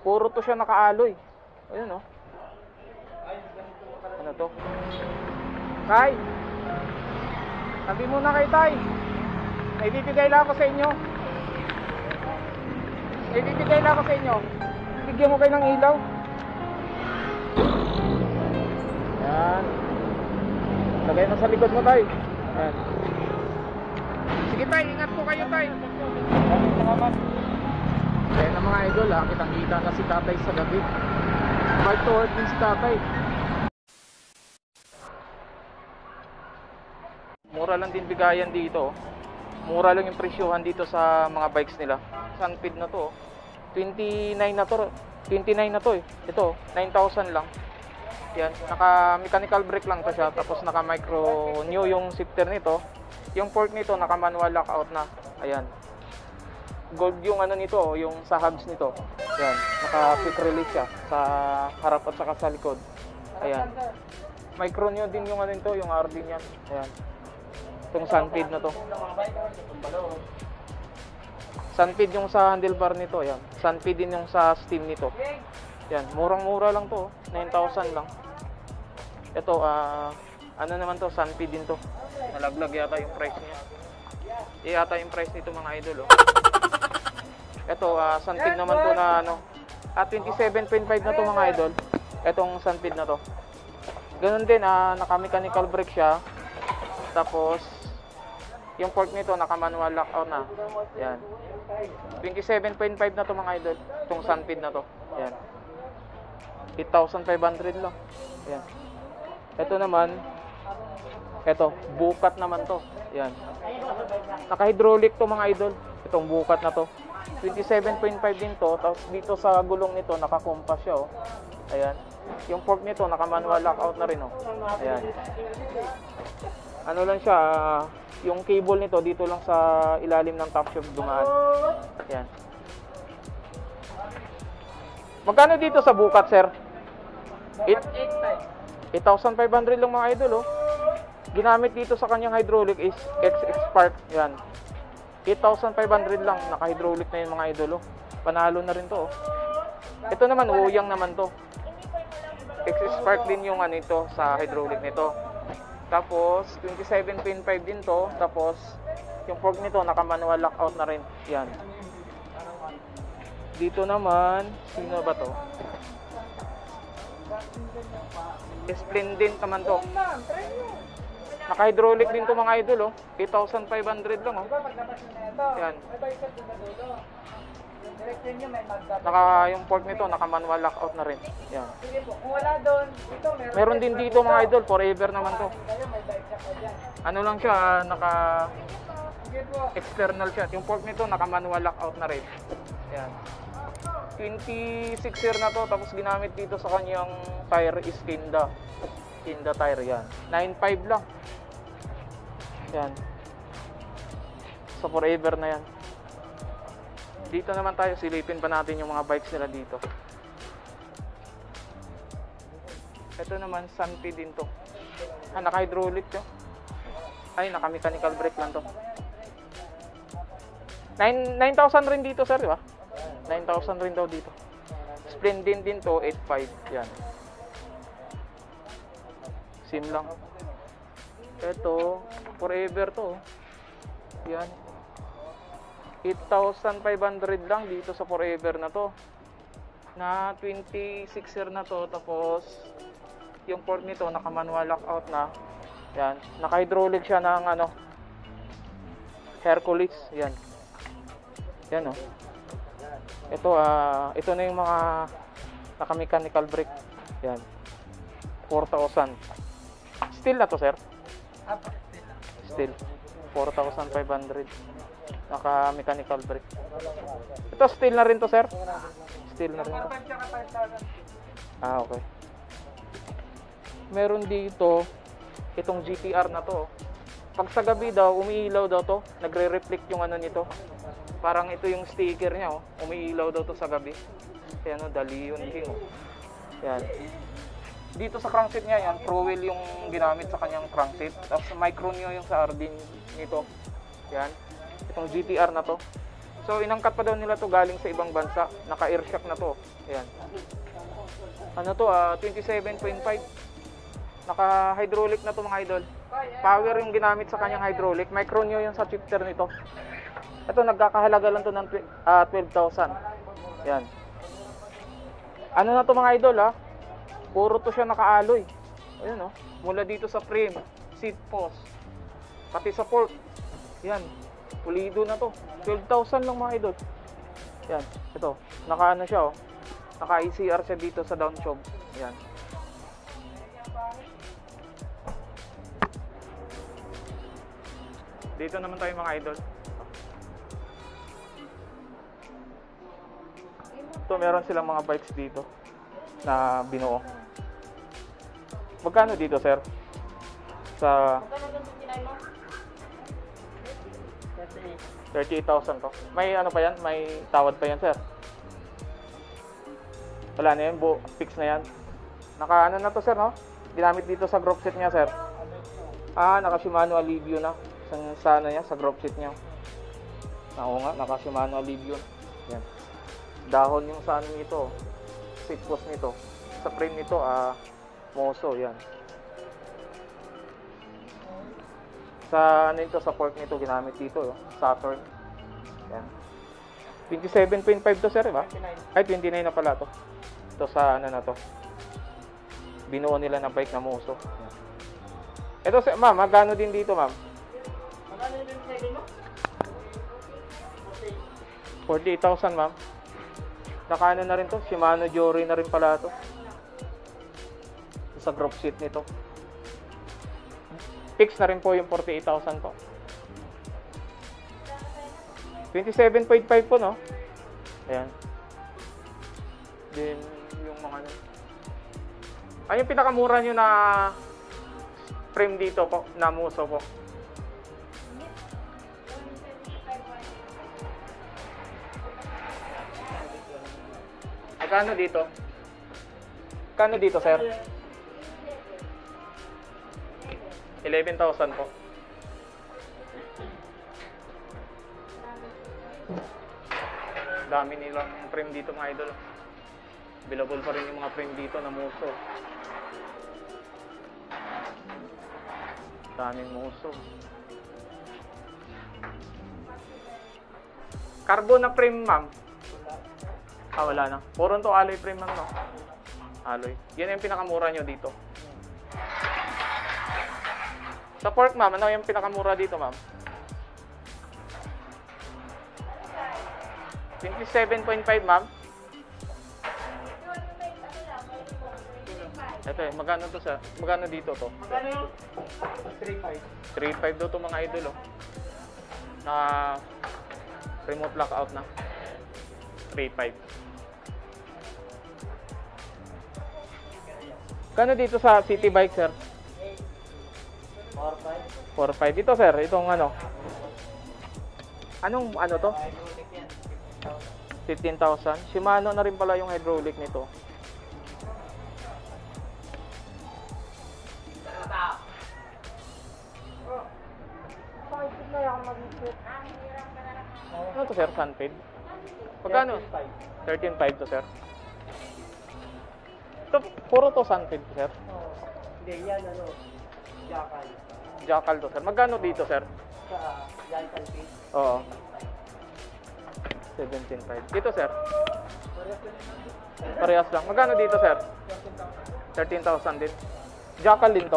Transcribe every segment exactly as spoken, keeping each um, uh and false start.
Puro to siya naka-alloy. Ayun oh. Ano to? Tay! Sabi muna kay Tay. May bibigay lang ako sa inyo. May bibigay lang ako sa inyo. Bigyan mo kayo ng ilaw. Yan. Lagay mo sa likod mo, Tay. Yan. Sige, Tay. Ingat po kayo, Tay. Salamat. Kaya na mga idol, ha. Kitang-kita na si Tatay sa gabi. Bike to work din si Tatay. Mura lang din bigayan dito. Mura lang yung presyohan dito sa mga bikes nila. Sunpid na to. twenty-nine na to. twenty-nine na to eh. Ito, nine thousand lang. Yan, naka mechanical brake lang to siya. Tapos naka micro new yung shifter nito. Yung fork nito naka manual lockout na. Ayan. Gold yung ano nito, yung sa hubs nito. Ayan, naka quick release siya sa harap at saka sa likod. Ayan. Micro new din yung ano nito, yung R D niyan. Ayan. Itong Sunpid na to. Sunpid yung sa handlebar nito, ayan. Sunpid din yung sa steam nito. Yan, murang-mura lang to, nine thousand lang. Ito, ah, uh, ano naman to, Sunpid din to. Nalaglag yata yung price niya. E, yata yung price nito mga idol, oh. Ito, ah, uh, Sunpid naman to na ano, at twenty-seven point five na to mga idol. Etong Sunpid na to. Ganun din, ah, naka-mechanical brake siya. Tapos, yung fork nito, naka-manual lockout na. Yan. twenty-seven point five na to mga idol. Itong Sunpid na to. Yan. eight thousand five hundred lang. Yan. Ito naman, ito, bukat naman to. Yan. Naka-hydraulic to mga idol. Itong bukat na to. twenty-seven point five din to. Tapos dito sa gulong nito, naka-compass siya, oh. Ayan. Yung fork nito, naka-manual lockout na rin, oh. Ayan. Ano lang siya, uh, yung cable nito dito lang sa ilalim ng top shop dumaan. Ayan. Magkano dito sa bukat, sir? eight thousand five hundred lang mga idol, oh. Ginamit dito sa kanyang hydraulic is X X Spark. Yan. eight thousand five hundred lang. Naka-hydraulic na yun mga idol, oh. Panalo na rin to, oh. Ito naman, uyang naman to. X X Spark din yung ano ito sa hydraulic nito. Tapos, twenty-seven point five din to. Tapos, yung fork nito, naka-manual lockout na rin. Yan. Dito naman, sino ba to? Splendid naman to. Naka-hydraulic din to mga idol, oh. eight thousand five hundred lang, oh. Yan. Naka, yung fork nito, naka-manual lockout na rin. Yan. Meron din dito mga idol, forever naman to. Ano lang siya, naka external siya. Yung fork nito, naka-manual lockout na rin. Yan. twenty-six year na to, tapos ginamit dito sa kanyang tire is Kinda. Kinda tire, yan. nine five lang. Yan. So forever na yan. Dito naman tayo, silipin pa natin yung mga bikes nila dito. Ito naman, Sunpid din to. Ah, naka-hydraulic to. Ay, naka-mechanical brake lang to. nine thousand rin dito, sir, di ba? nine thousand rin daw dito. Splendid din to, eight five. Yan. Sim lang. Ito, forever to. Yan. eight thousand five hundred lang dito sa forever na to. Na twenty-six year na to. Tapos, yung port nito, naka-manual lockout na. Yan. Naka-hydraulic siya ng ano, Hercules. Yan. Yan, oh. Ito, ah, uh, ito na yung mga naka-mechanical brake. Yan. four thousand. Steel na to, sir? Steel. four thousand five hundred. Naka-mechanical brake. Ito, steel na rin to, sir? Steel na rin to. Ah, okay. Meron dito, itong G T R na to. Pag sa gabi daw, umiilaw daw to. Nagre-reflect yung ano nito. Parang ito yung sticker niya, oh. Umiilaw daw to sa gabi. Ayan, oh, dali yun king, oh. Yan. Dito sa crankset niya, yan, Pro Wheel yung ginamit sa kanyang crankset. Tapos micro nyo yung sa R D nito. Yan. Itong G T R na to. So, inangkat pa daw nila to galing sa ibang bansa. Naka-air shock na to. Ayan. Ano to, ah, twenty-seven point five. Naka-hydraulic na to mga idol. Power yung ginamit sa kanyang hydraulic. Micro-neo yung sa shifter nito. Ito, nagkakahalaga lang to ng uh, twelve thousand. Yan. Ano na to mga idol ha? Puro to siya naka-alloy. Ayun oh. Mula dito sa frame, seat post, pati sa fork. Yan. Pulido na to. twelve thousand lang mga idol. Yan. Ito. Naka-ano siya oh. Naka-I C R siya dito sa downshock. Yan. Dito naman tayo mga idol. Ito meron silang mga bikes dito na binuo. Magkano dito, sir? Sa thirty-eight thousand to. May ano pa yan? May tawad pa yan, sir? Wala na yan, bu fix na yan. Naka ano na to, sir, no? Ginamit dito sa group set niya, sir. Ah, naka Shimano Alivio na. Sa, sa ano niya, sa group set niya. Oo nga, naka Shimano Alivio. Yan. Dahon yung sa ano nito. Seat post nito. Sa frame nito, ah, Moso, yan. Sa ano ito, sa fork nito, ginamit dito, oh. Saturn. Yan. twenty-seven point five to, sir, ba? Ay, twenty-nine na pala to. Ito sa ano na to. Binuo nila na bike na Moso. Yan. Ito, ma'am, magkano din dito, ma'am? Magkano din sa mo? forty-eight thousand, ma'am. Naka ano na rin to, Shimano Jory na rin pala to. Sa group seat nito. Fix na rin po yung forty-eight thousand po. twenty-seven point five po, no? Ayan. Then, yung mga ano. Ay, yung pinakamura nyo na frame dito po, na Moso po. Magkano dito? Magkano dito, sir? eleven thousand po. Dami nilang frame dito mga idol. Available pa rin yung mga frame dito na Moso. Daming Moso. Carbon na frame, ma'am. Ah, wala na. Puro to alloy frame lang, no? Alloy. Yan yung pinakamura nyo dito. Sa fork, ma'am, ano yung pinakamura dito, ma'am? twenty-seven point five, ma'am. Ito eh, magkano to sa, magkano dito to? Magkano yung three five? three five daw to mga idol, oh. Na remote lockout na. three five. Kano dito sa City Bike, sir? four five? four five. Dito, sir, itong ano? Anong ano to? Hydraulic yan. fifteen thousand. Shimano na rin pala yung hydraulic nito. Ano to, sir? Sunfed? Pagkano? thirteen five to, sir. Ito, puro to Sunfed, sir. Oh, hindi yan, ano, Jackal. Jackal to, sir. Magkano dito, sir? Sa Jackal Pit. Oo. seventeen five. Dito, sir? Parehas lang. Magkano dito, sir? thirteen thousand din. Jackal din to?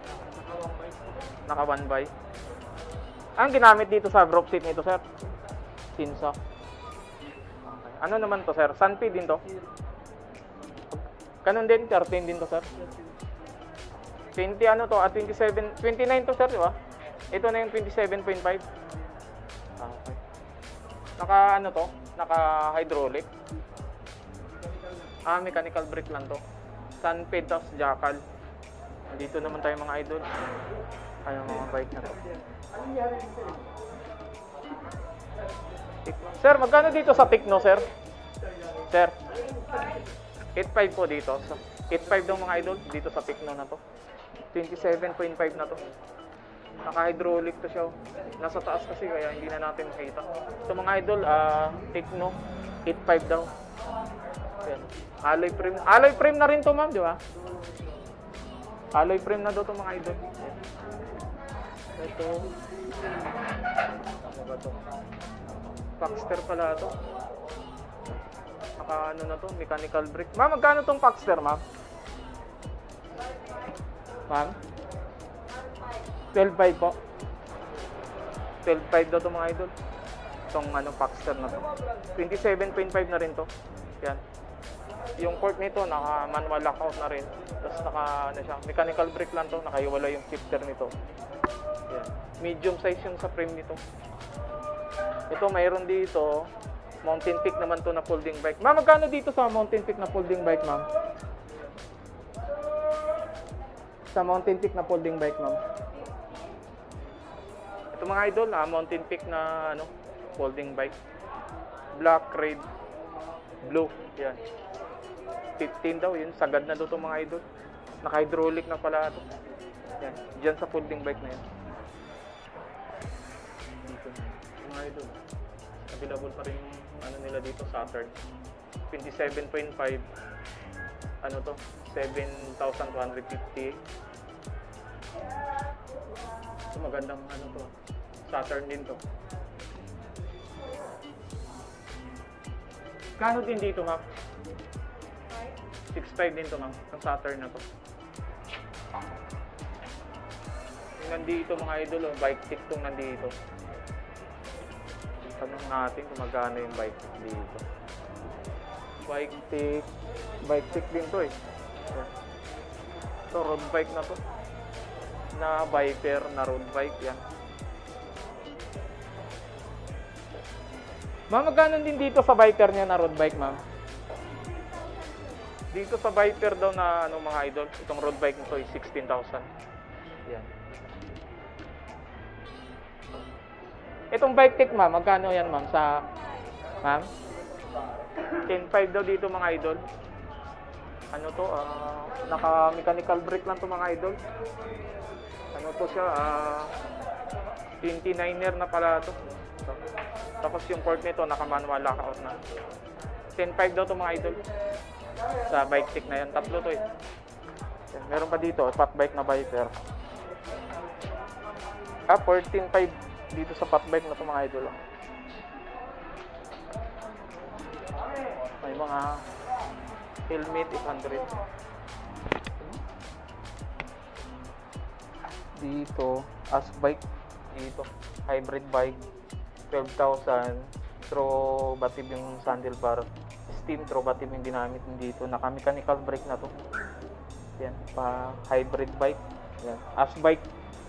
Naka one by. Ang ginamit dito sa group seat nito, sir? Sinsa. Okay. Ano naman to, sir? Sunfed din to? Kanon din? thirteen din to, sir? twenty ano to? Ah, twenty-seven, twenty-nine to, sir, di ba? Ito na yung twenty-seven point five. Okay. Naka ano to? Naka hydraulic. Ah, mechanical brake lang to. Sunfed tapos Jackal. Dito naman tayo mga idol. Ay, mga bike na to. Sir, magkano dito sa Tecno, sir? Sir? eight five po dito. eight five daw mga idol dito sa Tecno na to. twenty-seven point five na to. Naka-hydraulic to siya. Oh. Nasa taas kasi kaya hindi na natin makita. Ito mga idol, ah, Tecno eight five daw. Ayan. Alloy frame. Alloy frame na rin to, ma'am, di ba? Alloy frame na daw to mga idol. Ayan. Ito. Ano ba to? Paxter pala to. Naka ano na to, mechanical brake. Ma'am, magkano tong Paxter, ma'am? Ma'am? twelve five po. twelve five daw to mga idol. Itong ano, Paxter na to. twenty-seven point five na rin to. Yan. Yung port nito, naka manual lockout na rin. Tapos naka ano siya, mechanical brake lang to. Nakaiwala yung shifter nito. Yan. Medium size yung sa frame nito. Ito, mayroon dito. Mountain Peak naman to na folding bike. Ma'am, magkano dito sa Mountain Peak na folding bike, ma'am? Sa Mountain Peak na folding bike, ma'am. Ito mga idol, ah, Mountain Peak na ano, folding bike. Black, red, blue. Yan. fifteen daw, yun. Sagad na daw to mga idol. Naka-hydraulic na pala ito. Yan. Diyan sa folding bike na yan. Dito. Mga idol. Available pa rin yung ano nila dito, Saturn. twenty-seven point five. Ano to? seven thousand two hundred fifty. Ito magandang ano to. Saturn din to. Kano din dito, ma'am? six five din to, ma'am. Ang Saturn na to. Yung nandito mga idol, oh, bike tick tong nandito. Tanong natin kung magkano yung bike tick dito. Bike tick. Bike tick din to eh. Ito, road bike na to. Na Viper na road bike yan. Ma'am, magkano din dito sa Viper niya na road bike, ma'am? Dito sa Viper daw na ano mga idol, itong road bike nito ay sixteen thousand. Yan. Itong bike tick, ma'am, magkano yan, ma'am? Sa, ma'am? ten five daw dito mga idol. Ano to? Uh, naka-mechanical brake lang to mga idol. Ano to siya? Uh, twenty-niner na pala to. So, tapos yung port nito, naka-manual lockout na. ten five daw to mga idol. Sa bike tick na yan. Tatlo to eh. Yan. Meron pa dito, fat bike na Viper. Ah, fourteen five dito sa fat bike na to mga idol. May mga helmet eight hundred. Dito, as bike. Dito, hybrid bike. twelve thousand. Throw batib yung handlebar. Steam throw batib yung ginamit dito. Naka-mechanical brake na to. Yan, pa hybrid bike. Yan, as bike.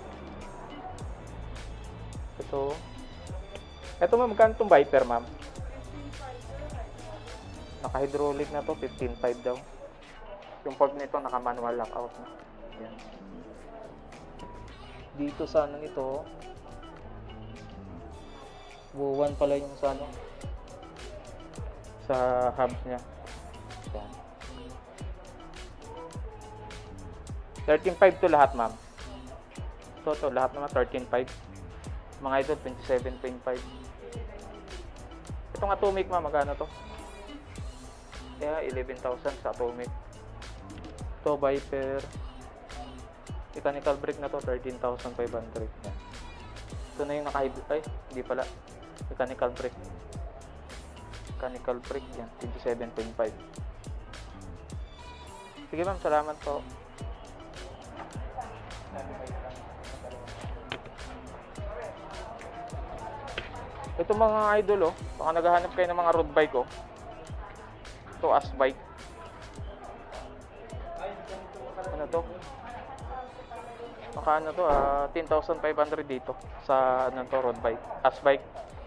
Ito. Ito ma'am, magkano itong Viper, ma'am? Naka-hydraulic na to, fifteen five daw. Yung port nito, naka-manual lockout na. Yan. Dito sa ano nito, buwan pala yung sa ano, sa hubs niya. Yan. thirteen five to lahat, ma'am. So, to lahat naman thirteen five. Mga idol, twenty-seven point five. Itong Atomic, ma'am, magkano to? Yeah, eleven thousand sa Atomic. Ito, Viper. Mechanical brake na to, thirteen thousand five hundred. Yeah. Ito na yung naka-hybrid. Ay, hindi pala. Mechanical brake. Mechanical brake, yan. twenty-seven point five. Sige, ma'am, salamat po. Ito mga idol, oh. Baka naghahanap kayo ng mga road bike, oh. Ito, as bike. Ano to? Maka ano to, uh, ten thousand five hundred dito sa ano to, road bike. As bike.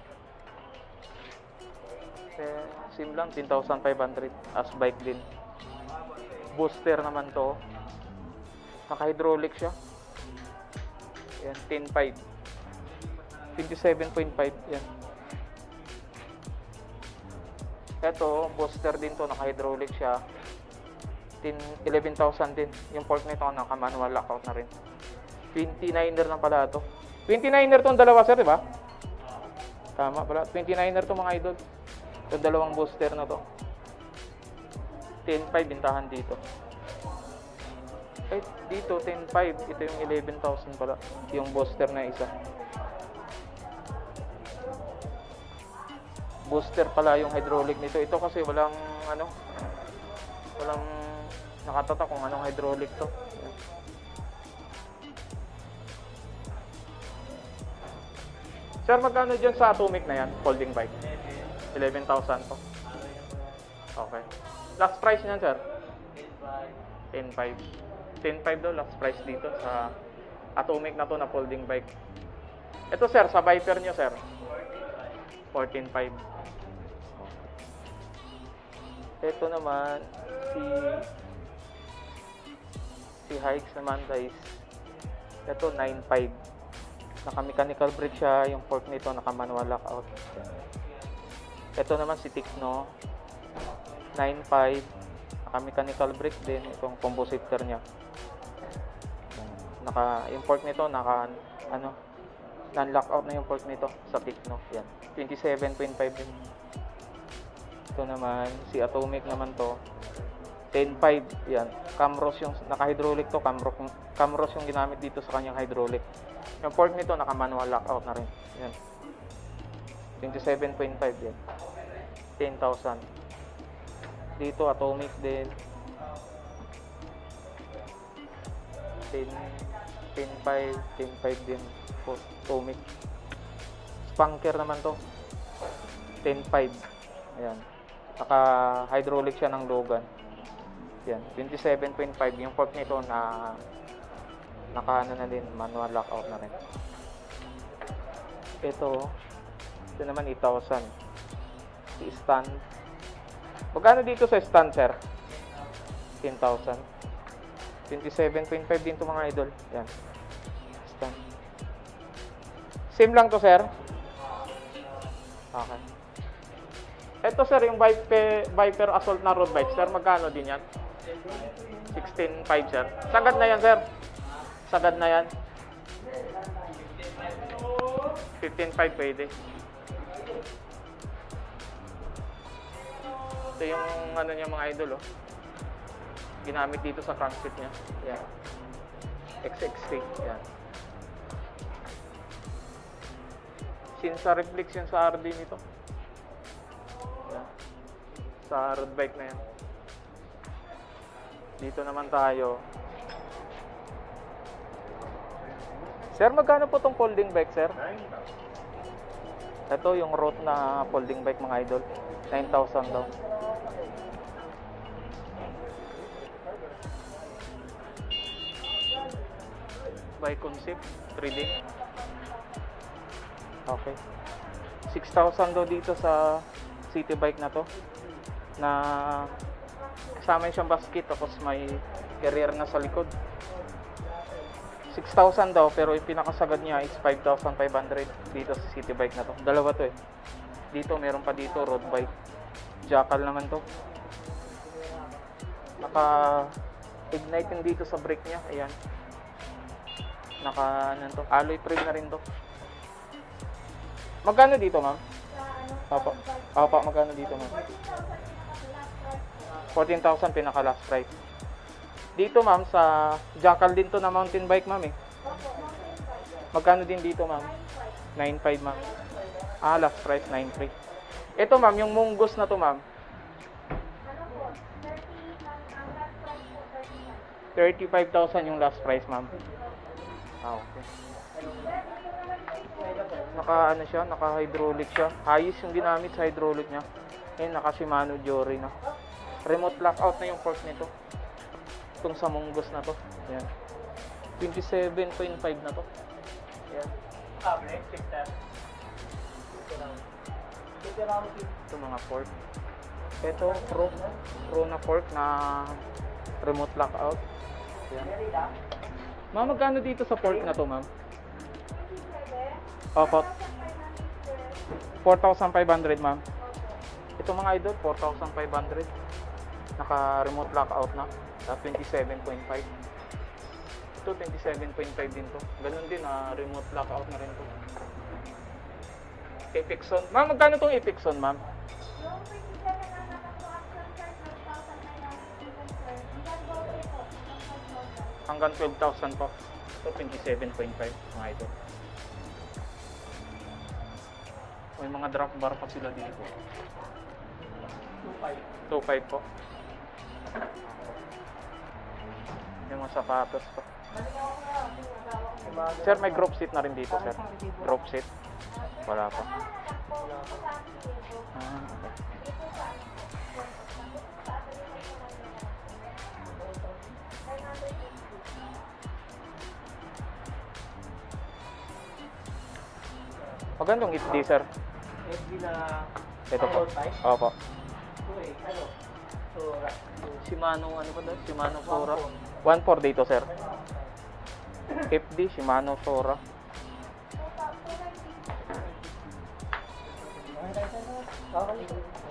Eh, sim lang, ten thousand five hundred. As bike din. Booster naman to. Naka-hydraulic siya. Yan, ten five. twenty-seven point five. Yan. Ito, booster din to, naka-hydraulic siya. eleven thousand din. Yung port nito, naka-manual lockout na rin. twenty-niner na pala to. twenty-niner tong dalawa, sir, di ba? Tama pala. twenty-niner to mga idol. Yung dalawang booster na to. ten five bintahan dito. Eh, dito ten five. Ito yung eleven thousand pala. Yung booster na isa. Booster pala yung hydraulic nito. Ito kasi walang ano, walang nakatata kung anong hydraulic to. Ayan. Sir, magkano dyan sa Atomic na yan? Folding bike? eleven thousand to. Okay. Last price niyan, sir? ten five. ten five daw last price dito sa Atomic na to na folding bike. Ito, sir, sa Viper nyo, sir? fourteen five. Ito naman, si si Hikes naman, guys. Ito, nine five. Naka-mechanical brake siya. Yung fork nito, naka-manual lockout. Ito naman, si Tikno. nine five. Naka-mechanical brake din. Itong compositor niya. Naka, yung fork nito, naka, ano, non-lockout na yung fork nito sa Tikno. Yan. twenty-seven point five din. Ito naman, si Atomic naman to. ten five. Yan. Camros yung, naka-hydraulic to. Camros, Camros yung ginamit dito sa kanyang hydraulic. Yung fork nito, naka-manual lockout na rin. Yan. twenty-seven point five yan. ten thousand. Dito, Atomic din. ten, ten five, ten five din. Atomic. Spunker naman to. ten five. Ayan. Naka-hydraulic siya ng Logan. Yan. twenty-seven point five. Yung fork nito na naka-ano na din. Manual lockout na rin. Ito. Ito naman eight thousand. Si stand. Magkano dito sa stand, sir? ten thousand. twenty-seven point five din to mga idol. Yan. Stand. Same lang to, sir? Okay. Ito, sir, yung Viper, Viper Assault na road bike, sir, magkano din yan? sixteen five, sir. Sagad na yan, sir. Sagad na yan. fifteen five pwede. Ito yung ano niya mga idol, oh. Ginamit dito sa crankset niya. Yan. X X T. Yan. Sinsa reflex yun sa R D nito. Yan. Sa road bike na yan. Dito naman tayo. Sir, magkano po tong folding bike, sir? Ito yung road na folding bike mga idol. nine thousand daw. By concept, three D. Okay. six thousand daw dito sa city bike na to. Na kasama siyang basket tapos may carrier na sa likod. six thousand daw pero yung pinakasagad niya is five thousand five hundred dito sa city bike na to. Dalawa to eh. Dito meron pa dito road bike. Jackal naman to. Naka ignite din dito sa brake niya. Ayan. Naka ano to, alloy frame na rin to. Magkano dito, ma'am? Papa. Papa, magkano dito, ma'am? fourteen thousand pinaka last price. Dito, ma'am, sa Jackal din to na mountain bike, ma'am eh. Magkano din dito, ma'am? nine five, ma'am. Ah, last price nine three. Ito, ma'am, yung Mungus na to, ma'am. thirty-five thousand yung last price, ma'am. Ah, okay. Naka ano siya, naka hydraulic siya. Hayes yung ginamit sa hydraulic niya. Ngayon naka Shimano Jory na. Remote lockout na yung fork nito. Itong sa Mungus na to. Ayan. twenty-seven point five na to. Ayan. Ito mga fork. Ito pro pro na fork na remote lockout. Ayan. Ma'am, magkano dito sa fork na to, ma'am? Opo. four thousand five hundred, ma'am. Ito mga idol, four thousand five hundred. Naka remote lockout na. Sa twenty-seven point five. Ito, twenty-seven point five din to. Ganun din, ah, remote lockout na rin to. Epixon. Ma'am, magkano tong Epixon, ma'am? Yung twenty-seven ang naka-action card, one thousand nine hundred sir. Hanggang gold po. Hanggang twelve thousand po. Ito, twenty-seven point five, mga ito. May mga drop bar pa sila dito. two five. two five po. Yung mga sapatos po. Sir, may group seat na rin dito, sir. Group seat. Wala pa. Ah, okay. Magandang F D, sir. F D na Ito po. Gold type? Opo. Ito eh, ano? Sora. Shimano, ano pa doon? Shimano Sora. one four dito, sir. F D, Shimano Sora. Okay.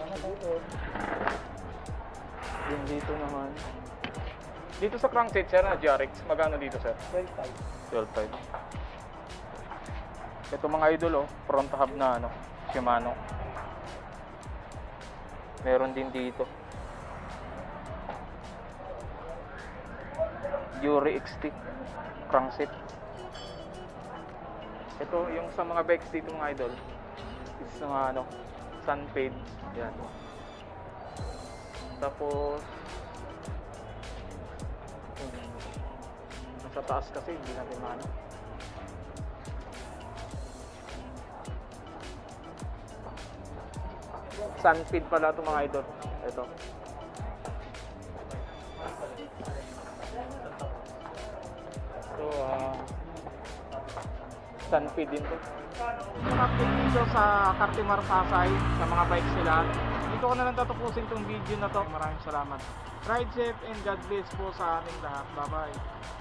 Yung dito naman. Dito sa crankset, sir, na J R X. Magkano dito, sir? twelve five. twelve five. Ito mga idol, oh. Front hub na, ano, Shimano. Meron din dito. Yuri X T. Crankset. Ito, yung sa mga bikes dito, mga idol. Is mga, ano, Sunfade. Yan. Tapos, hmm, nasa taas kasi, hindi natin maano. Sunfade pala ito, mga idol. Ito. So, ah, Sunfade din to. Yung update dito sa Cartimar Pasay, sa mga bikes nila. Dito ko na lang tatapusin itong video na to. Maraming salamat. Ride safe and God bless po sa aming lahat. Bye bye.